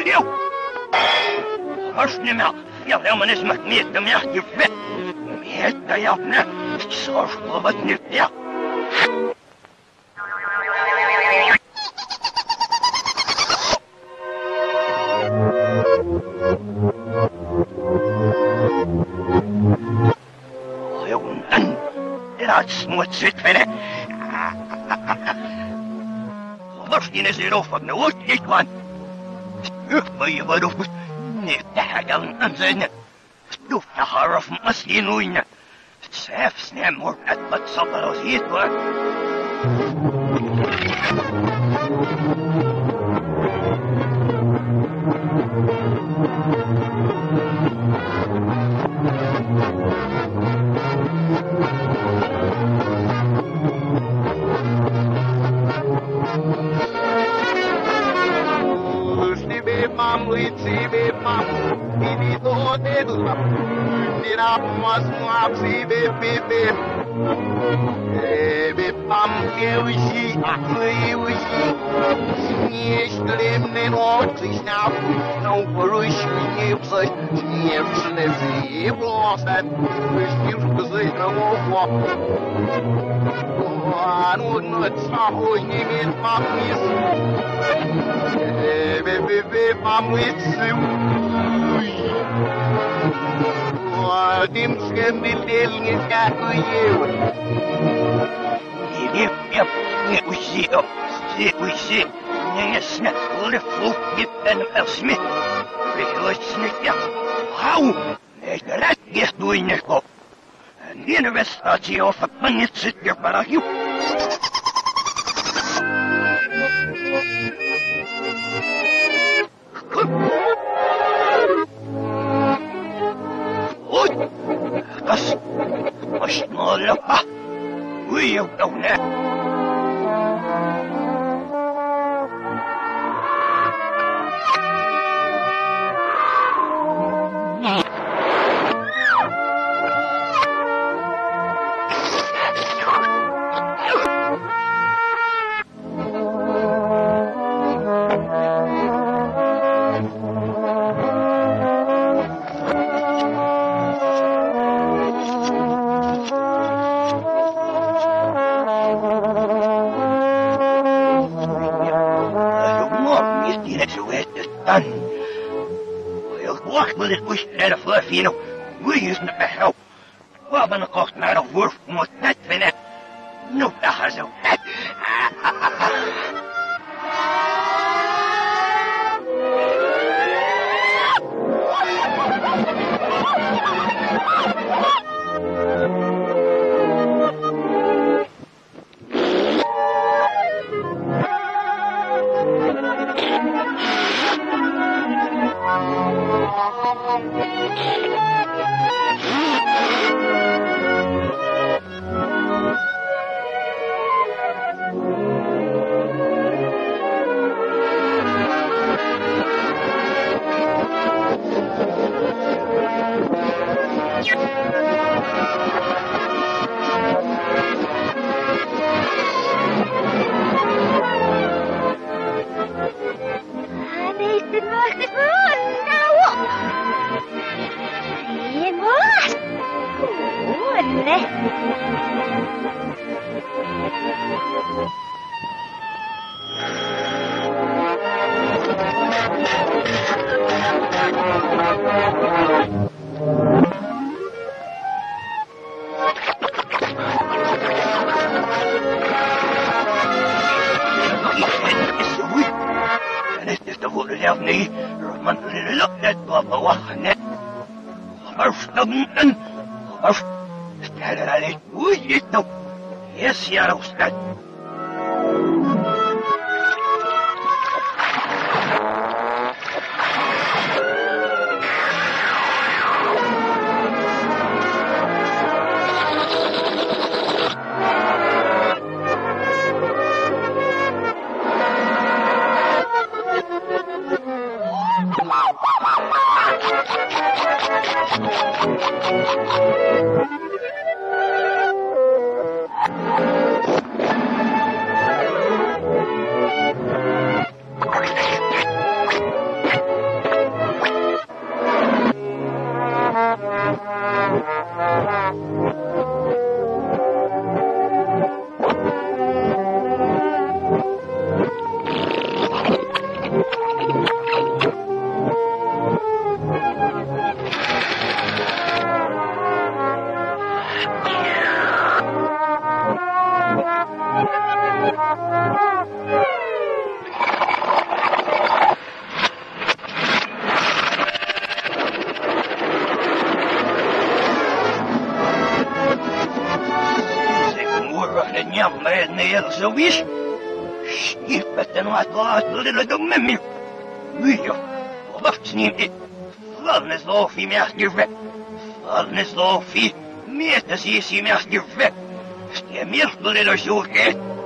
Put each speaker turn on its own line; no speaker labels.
اليوم مش نمع يلا يوم نسمك ميت دم يحكي فيه ميت دا يا ابنه تصارش طلبتني فيها يوم أن لا تسمو تسيت فينا مش ينزلوا فقنا وش يجوان ما يبالوا نفتح قلن أنزلنا نفتح عرف مسلين وينا ساف سنام ورقت بتصبر وزيت Io fa pagnezzi di apparecchio. Kas, was nolla pa. Ui eu dona. فينو ويزن بحو وابن قوت معنا ورف متنت فينا نبقى حزو Jammer ner så visst. Skipet den var ett lilla dumme mig. Myja. Och vattning i. Fallnes lof i märkjuve. Fallnes lof i. Mätes i märkjuve. Stämmer på det då sjukhet.